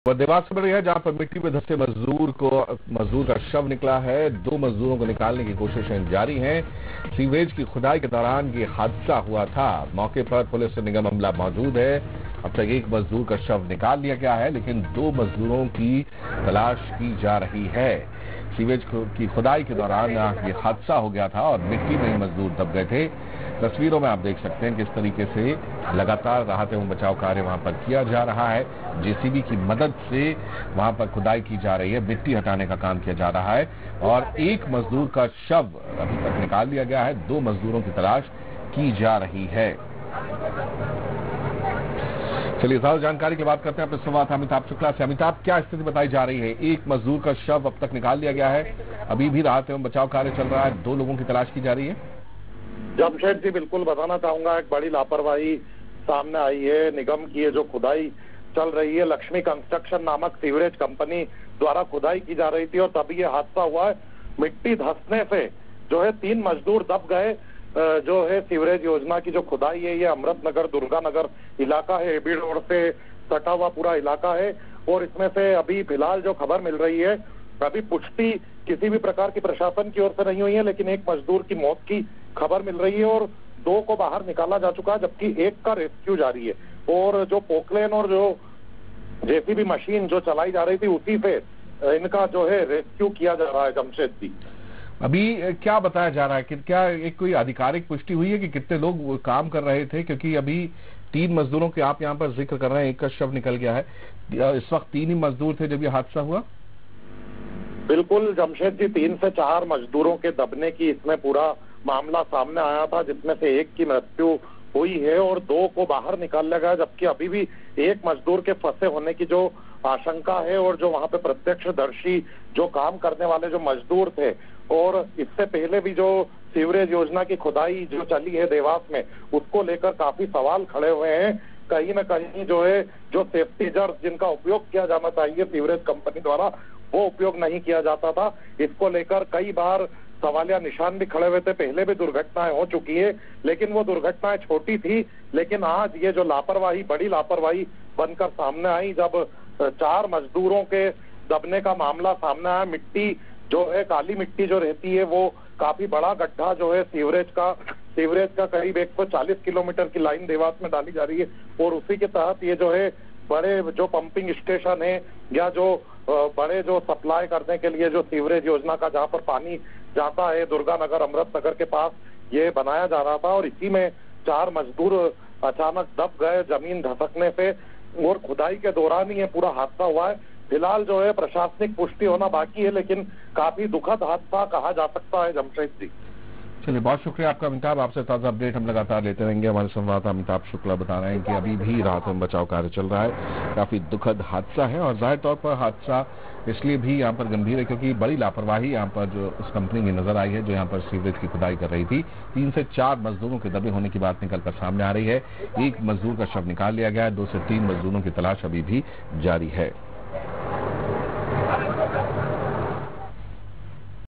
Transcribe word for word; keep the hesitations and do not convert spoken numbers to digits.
वह देवास से बड़ी है जहां पर मिट्टी में धंसे मजदूर को मजदूर का शव निकला है। दो मजदूरों को निकालने की कोशिशें जारी हैं। सीवेज की खुदाई के दौरान ये हादसा हुआ था। मौके पर पुलिस निगम अमला मौजूद है। अब तक एक मजदूर का शव निकाल लिया गया है, लेकिन दो मजदूरों की तलाश की जा रही है। सीवेज की खुदाई के दौरान ये हादसा हो गया था और मिट्टी में ही मजदूर दब गए थे। तस्वीरों में आप देख सकते हैं किस तरीके से लगातार राहत एवं बचाव कार्य वहां पर किया जा रहा है। जेसीबी की मदद से वहां पर खुदाई की जा रही है, मिट्टी हटाने का काम किया जा रहा है और एक मजदूर का शव अभी तक निकाल लिया गया है। दो मजदूरों की तलाश की जा रही है। चलिए ज्यादा जानकारी की बात करते हैं अपने संवाददाता अमिताभ शुक्ला से। अमिताभ, क्या स्थिति बताई जा रही है? एक मजदूर का शव अब तक निकाल लिया गया है, अभी भी राहत एवं बचाव कार्य चल रहा है, दो लोगों की तलाश की जा रही है। जमशेद जी, बिल्कुल बताना चाहूंगा, एक बड़ी लापरवाही सामने आई है। निगम की जो खुदाई चल रही है, लक्ष्मी कंस्ट्रक्शन नामक सीवरेज कंपनी द्वारा खुदाई की जा रही थी और तभी ये हादसा हुआ है। मिट्टी धंसने से जो है तीन मजदूर दब गए। जो है सीवरेज योजना की जो खुदाई है, ये अमृतनगर दुर्गानगर इलाका है, एबी रोड से सटा हुआ पूरा इलाका है और इसमें से अभी फिलहाल जो खबर मिल रही है, अभी पुष्टि किसी भी प्रकार की प्रशासन की ओर से नहीं हुई है, लेकिन एक मजदूर की मौत की खबर मिल रही है और दो को बाहर निकाला जा चुका है, जबकि एक का रेस्क्यू जारी है। और जो पोकलेन और जो जेसीबी मशीन जो चलाई जा रही थी, उसी से इनका जो है रेस्क्यू किया जा रहा है। जमशेद जी, अभी क्या बताया जा रहा है कि क्या एक कोई आधिकारिक पुष्टि हुई है कि कितने लोग काम कर रहे थे? क्योंकि अभी तीन मजदूरों के आप यहाँ पर जिक्र कर रहे हैं, एक का शव निकल गया है। इस वक्त तीन ही मजदूर थे जब ये हादसा हुआ। बिल्कुल जमशेद जी, तीन से चार मजदूरों के दबने की इसमें पूरा मामला सामने आया था, जिसमें से एक की मृत्यु हुई है और दो को बाहर निकाल लिया गया, जबकि अभी भी एक मजदूर के फंसे होने की जो आशंका है। और जो वहां पे प्रत्यक्षदर्शी जो काम करने वाले जो मजदूर थे और इससे पहले भी जो सीवरेज योजना की खुदाई जो चली है देवास में, उसको लेकर काफी सवाल खड़े हुए हैं। कहीं ना कहीं जो है जो सेफ्टी जर्स जिनका उपयोग किया जाना चाहिए सीवरेज कंपनी द्वारा, वो उपयोग नहीं किया जाता था। इसको लेकर कई बार सवालिया निशान भी खड़े हुए थे। पहले भी दुर्घटनाएं हो चुकी है, लेकिन वो दुर्घटनाएं छोटी थी। लेकिन आज ये जो लापरवाही, बड़ी लापरवाही बनकर सामने आई, जब चार मजदूरों के दबने का मामला सामने आया। मिट्टी जो है, काली मिट्टी जो रहती है, वो काफी बड़ा गड्ढा जो है सीवरेज का सीवरेज का करीब एक सौ चालीस किलोमीटर की लाइन देवास में डाली जा रही है और उसी के तहत ये जो है बड़े जो पंपिंग स्टेशन है या जो बड़े जो सप्लाई करने के लिए जो सीवरेज योजना का जहाँ पर पानी जाता है दुर्गानगर अमृतनगर के पास, ये बनाया जा रहा था और इसी में चार मजदूर अचानक दब गए जमीन धसकने से और खुदाई के दौरान ही ये पूरा हादसा हुआ है। फिलहाल जो है प्रशासनिक पुष्टि होना बाकी है, लेकिन काफी दुखद हादसा कहा जा सकता है। जमशेद जी, चलिए बहुत शुक्रिया आपका अमिताभ। आपसे ताजा अपडेट हम लगातार लेते रहेंगे। हमारे संवाददाता अमिताभ शुक्ला बता रहे हैं कि अभी भी राहत एवं बचाव कार्य चल रहा है। काफी दुखद हादसा है और जाहिर तौर पर हादसा इसलिए भी यहाँ पर गंभीर है क्योंकि बड़ी लापरवाही यहाँ पर जो उस कंपनी की नजर आई है जो यहाँ पर सीवरेज की खुदाई कर रही थी। तीन से चार मजदूरों के दबे होने की बात निकलकर सामने आ रही है। एक मजदूर का शव निकाल लिया गया है, दो से तीन मजदूरों की तलाश अभी भी जारी है।